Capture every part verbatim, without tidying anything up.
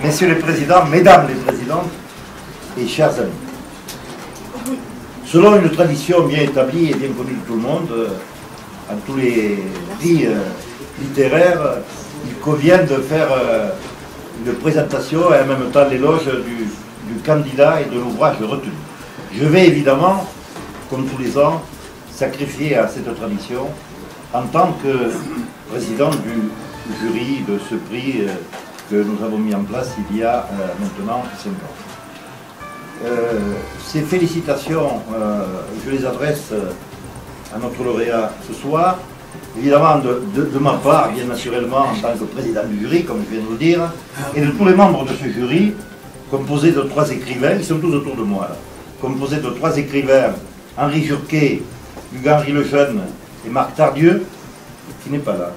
Messieurs les présidents, mesdames les présidentes et chers amis. Selon une tradition bien établie et bien connue de tout le monde, à tous les prix euh, littéraires, il convient de faire euh, une présentation et en même temps l'éloge du, du candidat et de l'ouvrage retenu. Je vais évidemment, comme tous les ans, sacrifier à cette tradition en tant que président du jury de ce prix euh, que nous avons mis en place il y a euh, maintenant cinq ans. Euh, ces félicitations, euh, je les adresse à notre lauréat ce soir, évidemment de, de, de ma part, bien naturellement en tant que président du jury, comme je viens de vous le dire, et de tous les membres de ce jury, composé de trois écrivains, ils sont tous autour de moi, là, composé de trois écrivains, Henri Jurquet, Hugues Henry Lejeune et Marc Tardieu, qui n'est pas là.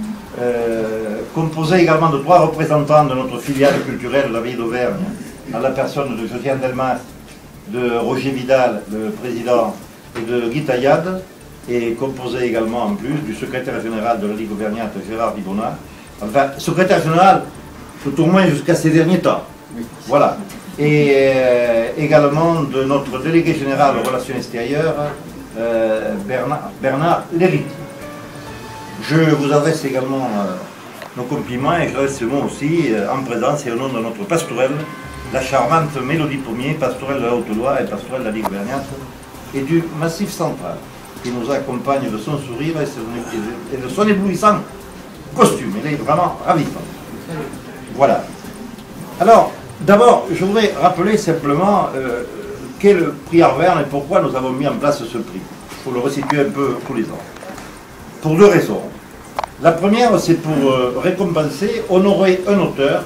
Euh, composé également de trois représentants de notre filiale culturelle de la Ville d'Auvergne, à la personne de Josiane Delmas, de Roger Vidal, le président, et de Guy Taillade, et composé également en plus du secrétaire général de la Ligue auvergnate, Gérard Dibona, enfin, secrétaire général, tout au moins jusqu'à ces derniers temps. Voilà. Et euh, également de notre délégué général aux relations extérieures, euh, Bernard, Bernard Lérite. Je vous adresse également euh, nos compliments et j'adresse ce mot aussi euh, en présence et au nom de notre pastorelle, la charmante Mélodie Pommier, pastorelle de la Haute-Loire et pastorelle de la Ligue auvergnate, et du Massif central, qui nous accompagne de son sourire et, son, et de son éblouissant costume. Il est vraiment ravissant. Voilà. Alors, d'abord, je voudrais rappeler simplement euh, qu'est le prix Arverne et pourquoi nous avons mis en place ce prix. Il faut le resituer un peu tous les ans. Pour deux raisons. La première, c'est pour euh, récompenser, honorer un auteur,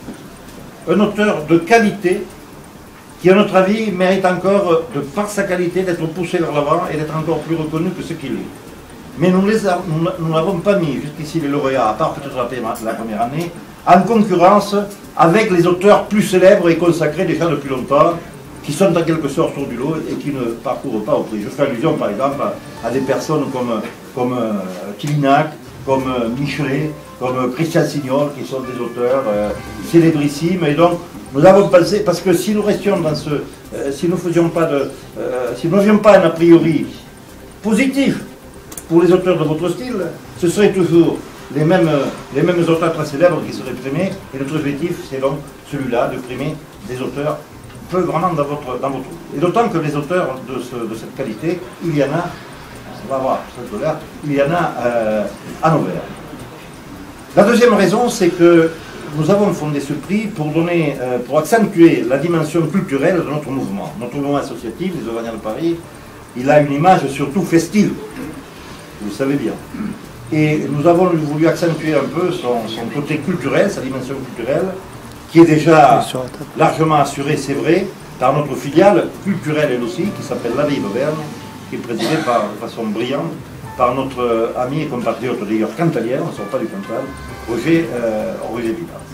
un auteur de qualité, qui, à notre avis, mérite encore, de par sa qualité, d'être poussé vers l'avant et d'être encore plus reconnu que ce qu'il est. Mais nous ne l'avons pas mis, jusqu'ici, les lauréats, à part peut-être la, la première année, en concurrence avec les auteurs plus célèbres et consacrés déjà depuis longtemps, qui sont en quelque sorte sur du lot et qui ne parcourent pas au prix. Je fais allusion, par exemple, à, à des personnes comme, comme euh, Kilinac, comme euh, Michelet, comme euh, Christian Signol, qui sont des auteurs euh, célébrissimes. Et donc, nous avons pensé, parce que si nous restions dans ce... Euh, si nous faisions pas de... Euh, si nous n'avions pas un a priori positif pour les auteurs de votre style, ce serait toujours les mêmes, les mêmes auteurs très célèbres qui seraient primés. Et notre objectif, c'est donc celui-là, de primer des auteurs peu vraiment dans votre, dans votre... Et d'autant que les auteurs de, ce, de cette qualité, il y en a, on va voir, il y en a euh, à Auvergne. La deuxième raison, c'est que nous avons fondé ce prix pour donner, euh, pour accentuer la dimension culturelle de notre mouvement. Notre mouvement associatif, les Auvergnats de Paris, il a une image surtout festive, vous le savez bien. Et nous avons voulu accentuer un peu son, son côté culturel, sa dimension culturelle, qui est déjà largement assurée, c'est vrai, par notre filiale culturelle elle aussi, qui s'appelle la Ville d'Auvergne, qui est présidée par, de façon brillante par notre ami et compatriote d'ailleurs cantalien, on ne sort pas du Cantal, Roger, euh, Roger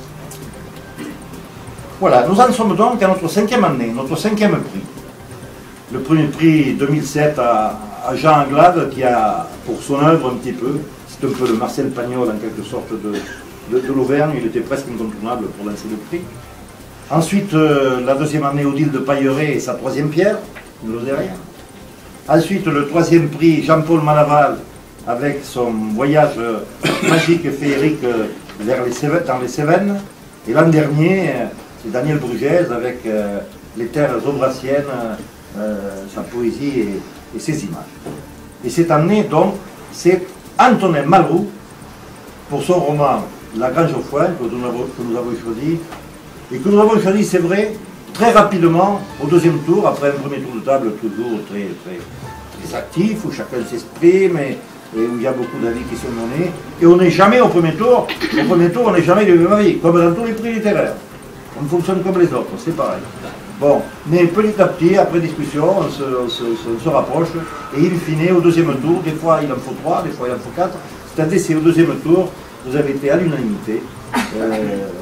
Vidal. Voilà, nous en sommes donc à notre cinquième année, notre cinquième prix. Le premier prix deux mille sept à, à Jean Anglade, qui a, pour son œuvre un petit peu, c'est un peu le Marcel Pagnol en quelque sorte de... de, de l'Auvergne, il était presque incontournable pour lancer le prix. Ensuite, euh, la deuxième année, Odile de Pailleret et sa troisième pierre, ne l'osez rien. Ensuite, le troisième prix, Jean-Paul Malaval, avec son voyage euh, magique et féerique euh, vers les Cévennes, dans les Cévennes. Et l'an dernier, euh, c'est Daniel Brugès avec euh, les terres aubrassiennes, euh, sa poésie et, et ses images. Et cette année, donc, c'est Antonin Malraux, pour son roman La Grange au Foin, que nous avons, que nous avons choisi, et que nous avons choisi, c'est vrai, très rapidement, au deuxième tour, après un premier tour de table toujours très, très, très actif, où chacun s'exprime, et, et où il y a beaucoup d'avis qui sont donnés, et on n'est jamais au premier tour, au premier tour, on n'est jamais du même avis, comme dans tous les prix littéraires. On fonctionne comme les autres, c'est pareil. Bon, mais petit à petit, après discussion, on se, on se, on se rapproche, et in fine, au deuxième tour, des fois il en faut trois, des fois il en faut quatre, c'est-à-dire c'est au deuxième tour, vous avez été à l'unanimité euh,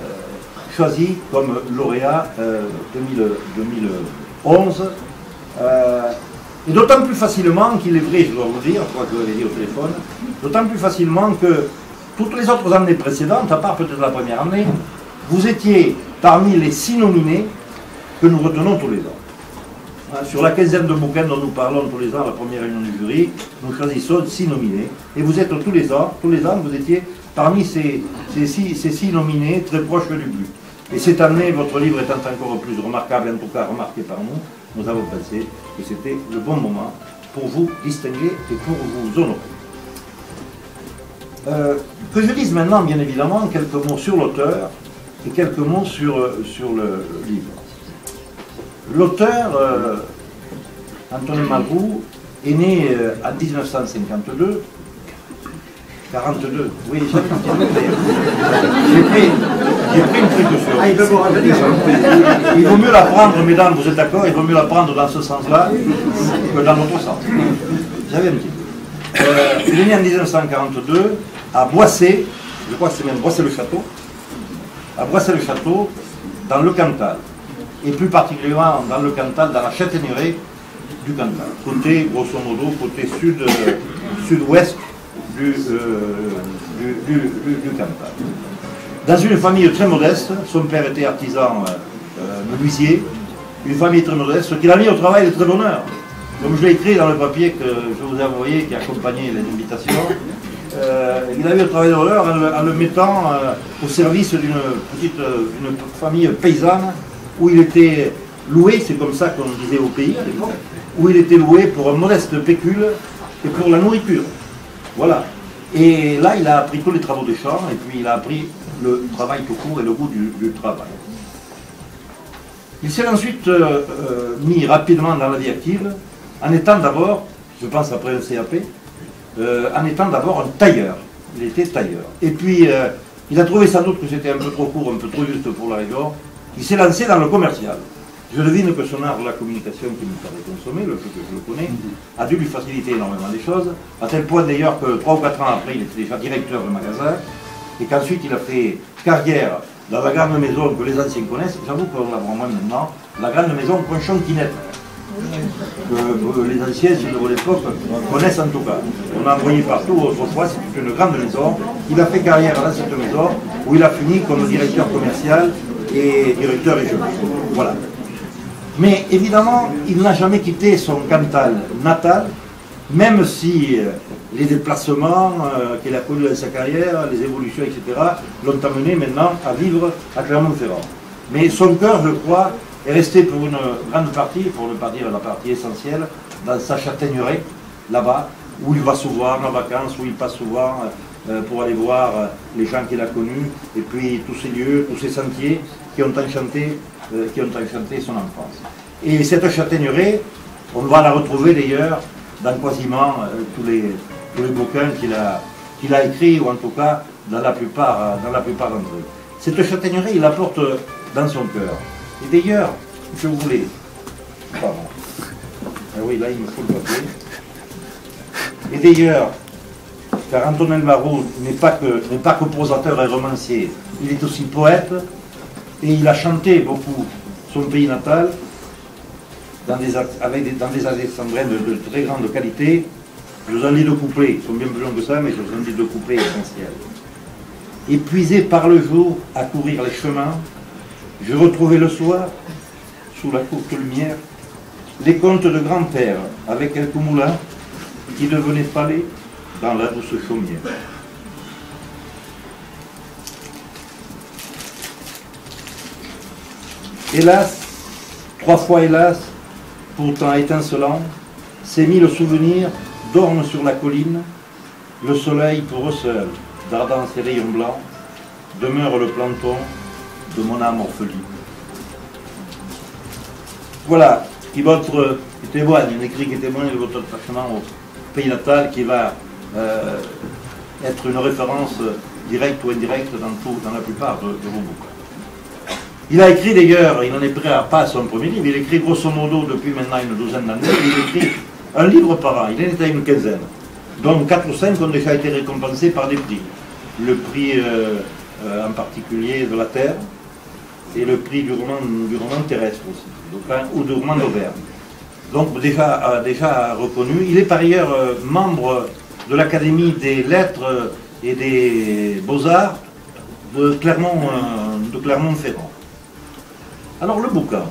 choisi comme lauréat euh, deux mille onze. Euh, et d'autant plus facilement qu'il est vrai, je dois vous dire, je crois que vous l'avez dit au téléphone, d'autant plus facilement que toutes les autres années précédentes, à part peut-être la première année, vous étiez parmi les six nominés que nous retenons tous les ans. Sur la quinzaine de bouquins dont nous parlons tous les ans à la première réunion du jury, nous choisissons six nominés. Et vous êtes tous les ans, tous les ans, vous étiez parmi ces, ces, six, ces six nominés très proches du but. Et cette année, votre livre étant encore plus remarquable, en tout cas remarqué par nous, nous avons pensé que c'était le bon moment pour vous distinguer et pour vous honorer. Euh, que je dise maintenant, bien évidemment, quelques mots sur l'auteur et quelques mots sur, sur le livre. L'auteur, euh, Antonin Malraux, est né euh, en mille neuf cent cinquante-deux, quarante-deux, oui, j'ai pris, pris une précaution. Ah, il, il vaut mieux la prendre, mesdames, vous êtes d'accord, il vaut mieux la prendre dans ce sens-là que dans l'autre sens. J'avais un petit peu. Euh, il est né en mille neuf cent quarante-deux à Boissé, je crois que c'est même Boissé-le-Château, à Boissé-le-Château, dans le Cantal. Et plus particulièrement dans le Cantal, dans la châtaigneraie du Cantal, côté, grosso modo, côté sud, euh, sud-ouest du, euh, du, du, du, du Cantal. Dans une famille très modeste, son père était artisan euh, menuisier, une famille très modeste, qu'il a mis au travail de très bonne heure. Comme je l'ai écrit dans le papier que je vous ai envoyé, qui accompagnait les invitations, euh, il a mis au travail de bonne heure en le, en le mettant euh, au service d'une petite une famille paysanne, où il était loué, c'est comme ça qu'on disait au pays à l'époque, où il était loué pour un modeste pécule et pour la nourriture. Voilà. Et là, il a appris tous les travaux des champs, et puis il a appris le travail tout court et le goût du, du travail. Il s'est ensuite euh, euh, mis rapidement dans la vie active, en étant d'abord, je pense après un C A P, euh, en étant d'abord un tailleur. Il était tailleur. Et puis, euh, il a trouvé sans doute que c'était un peu trop court, un peu trop juste pour la rigueur. Il s'est lancé dans le commercial. Je devine que son art de la communication qui nous paraît consommer, le peu que je le connais, a dû lui faciliter énormément les choses, à tel point d'ailleurs que trois ou quatre ans après, il était déjà directeur de magasin, et qu'ensuite il a fait carrière dans la grande maison que les anciens connaissent. J'avoue qu'on la voit moins maintenant, la grande maison Ponchon-Quinette, que les anciens, ceux de l'époque, connaissent en tout cas. On a envoyé partout, autrefois, c'était une grande maison. Il a fait carrière dans cette maison, où il a fini comme directeur commercial et directeur régional. Voilà. Mais évidemment, il n'a jamais quitté son Cantal natal, même si euh, les déplacements euh, qu'il a connus dans sa carrière, les évolutions, et cetera, l'ont amené maintenant à vivre à Clermont-Ferrand. Mais son cœur, je crois, est resté pour une grande partie, pour ne pas dire la partie essentielle, dans sa châtaigneraie, là-bas, où il va souvent en vacances, où il passe souvent euh, pour aller voir euh, les gens qu'il a connus, et puis tous ces lieux, tous ces sentiers qui ont enchanté, euh, qui ont enchanté son enfance. Et cette châtaigneraie, on va la retrouver d'ailleurs dans quasiment euh, tous, les, tous les bouquins qu'il a, qu'il a écrits, ou en tout cas dans la plupart, euh, dans la plupart d'entre eux. Cette châtaigneraie, il la porte dans son cœur. Et d'ailleurs, je voulais... Pardon. Ah oui, là, il me faut le papier. Et d'ailleurs, car Antonin Malraux n'est pas que, n'est pas que prosateur et romancier, il est aussi poète, et il a chanté beaucoup son pays natal, dans des, avec des, dans des alexandrins de, de très grande qualité. Je vous en dis deux couplets, ils sont bien plus longs que ça, mais je vous en dis deux couplets essentiels. Épuisé par le jour à courir les chemins, je retrouvais le soir, sous la courte lumière, les contes de grand-père avec quelques moulins qui devenaient palais dans la douce chaumière. Hélas, trois fois hélas, pourtant étincelant, ces mille souvenirs dorment sur la colline, le soleil pour eux seul, dardant ses rayons blancs, demeure le planton de mon âme orpheline. Voilà, qui, votre, qui témoigne, un écrit qui témoigne de votre attachement au pays natal, qui va euh, être une référence directe ou indirecte dans, tout, dans la plupart de, de vos bouquins. Il a écrit d'ailleurs, il n'en est prêt à pas à son premier livre, il écrit grosso modo depuis maintenant une douzaine d'années, il écrit un livre par an, il en est à une quinzaine, dont quatre ou cinq ont déjà été récompensés par des prix. Le prix euh, euh, en particulier de la Terre, et le prix du roman, du roman terrestre aussi, donc, hein, ou du roman d'Auvergne. Donc déjà, euh, déjà reconnu. Il est par ailleurs euh, membre de l'Académie des Lettres et des Beaux-Arts de Clermont, euh, de Clermont-Ferrand. Alors le bouquin.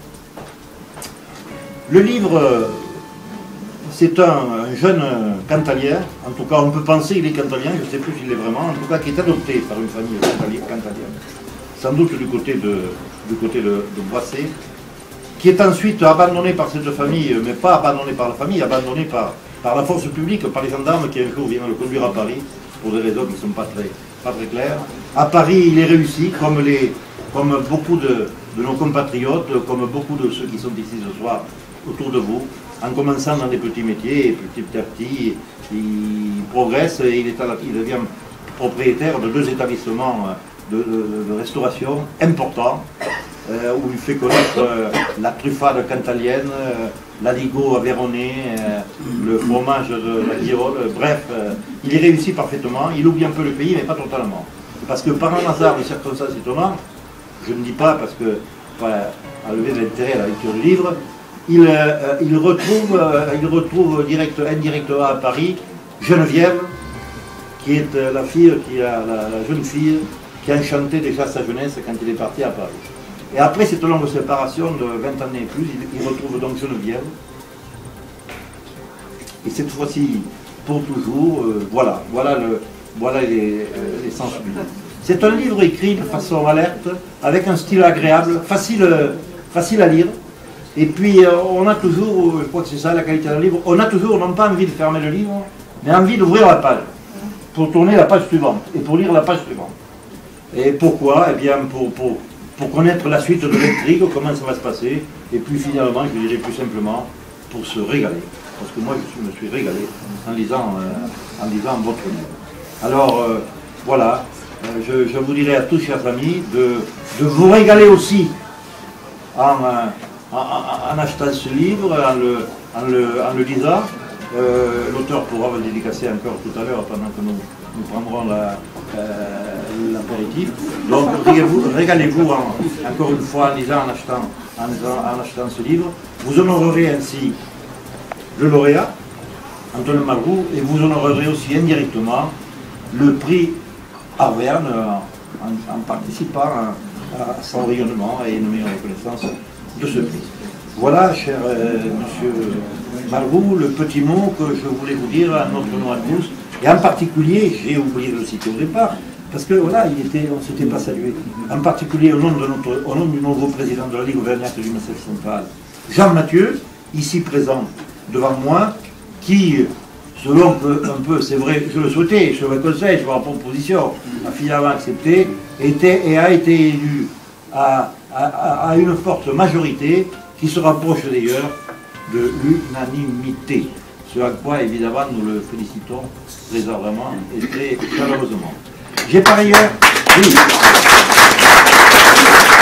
Le livre, c'est un, un jeune cantalien, en tout cas on peut penser qu'il est cantalien, je ne sais plus s'il l'est vraiment, en tout cas qui est adopté par une famille cantalienne, sans doute du côté de, du côté de, de Boissé, qui est ensuite abandonné par cette famille, mais pas abandonné par la famille, abandonné par, par la force publique, par les gendarmes qui un jour viennent le conduire à Paris, pour des raisons qui ne sont pas très, pas très claires. À Paris, il est réussi, comme, les, comme beaucoup de, de nos compatriotes, comme beaucoup de ceux qui sont ici ce soir autour de vous, en commençant dans des petits métiers, et petit à petit, il progresse et il, est à la, il devient propriétaire de deux établissements de, de, de restauration importants, euh, où il fait connaître euh, la truffade cantalienne, euh, l'aligot aveyronnais, euh, le fromage de la Girole, bref, euh, il y réussit parfaitement, il oublie un peu le pays, mais pas totalement. Parce que par un hasard de circonstances étonnantes, je ne dis pas parce que, voilà, à lever de l'intérêt à la lecture du livre, il, euh, il retrouve, euh, il retrouve direct, indirectement à Paris Geneviève, qui est euh, la fille, qui a, la, la jeune fille qui a enchanté déjà sa jeunesse quand il est parti à Paris. Et après cette longue séparation de vingt années et plus, il, il retrouve donc Geneviève. Et cette fois-ci, pour toujours, euh, voilà, voilà le, voilà les, euh, les sens du livre. C'est un livre écrit de façon alerte, avec un style agréable, facile, facile à lire. Et puis, euh, on a toujours, je crois que c'est ça la qualité d'un livre, on a toujours, non pas envie de fermer le livre, mais envie d'ouvrir la page, pour tourner la page suivante, et pour lire la page suivante. Et pourquoi? Eh bien, pour, pour, pour connaître la suite de l'intrigue, comment ça va se passer, et puis finalement, je dirais plus simplement, pour se régaler. Parce que moi, je me suis régalé en lisant, euh, en lisant votre livre. Alors, euh, voilà, euh, je, je vous dirais à tous, chers amis, de, de vous régaler aussi en... Euh, En, en achetant ce livre, en le, en le, en le lisant. Euh, L'auteur pourra vous le dédicacer encore tout à l'heure pendant que nous, nous prendrons l'apéritif. Euh, Donc régalez-vous en, encore une fois en lisant, en achetant, en, en achetant ce livre. Vous honorerez ainsi le lauréat, Antoine Margoux, et vous honorerez aussi indirectement le prix Arverne en, en participant à, à son rayonnement et une meilleure reconnaissance de ce prix. Voilà, cher euh, monsieur Margoux, le petit mot que je voulais vous dire à notre nom à tous, et en particulier, j'ai oublié de le citer au départ, parce que voilà, il était, on ne s'était pas salué, en particulier au nom, de notre, au nom du nouveau président de la Ligue auvergnate du Massif central, Jean Mathieu, ici présent devant moi, qui, selon que, un peu, c'est vrai, je le souhaitais, je le conseille, je vois en proposition, a finalement accepté, était et a été élu à À, à une forte majorité qui se rapproche d'ailleurs de l'unanimité. Ce à quoi évidemment nous le félicitons très ardemment et très chaleureusement. J'ai par ailleurs... Oui.